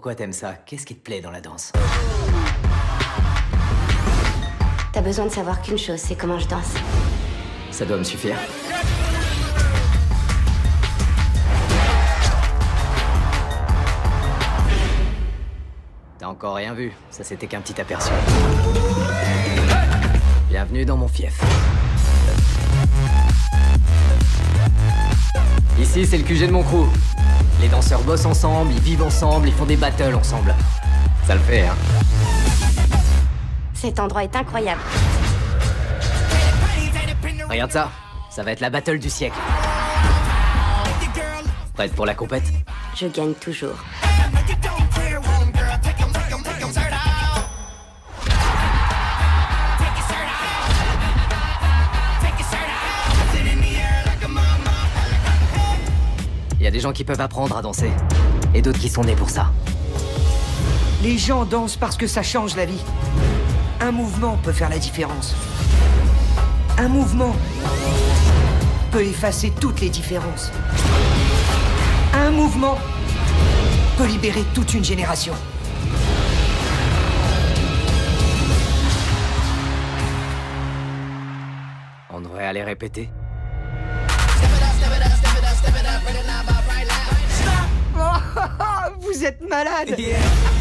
Pourquoi t'aimes ça? Qu'est-ce qui te plaît dans la danse? T'as besoin de savoir qu'une chose, c'est comment je danse. Ça doit me suffire. T'as encore rien vu, ça c'était qu'un petit aperçu. Bienvenue dans mon fief. Ici c'est le QG de mon crew. Les danseurs bossent ensemble, ils vivent ensemble, ils font des battles ensemble. Ça le fait, hein. Cet endroit est incroyable. Regarde ça, ça va être la battle du siècle. Prête pour la compète? Je gagne toujours. Il y a des gens qui peuvent apprendre à danser, et d'autres qui sont nés pour ça. Les gens dansent parce que ça change la vie. Un mouvement peut faire la différence. Un mouvement peut effacer toutes les différences. Un mouvement peut libérer toute une génération. On devrait aller répéter. Vous êtes malade.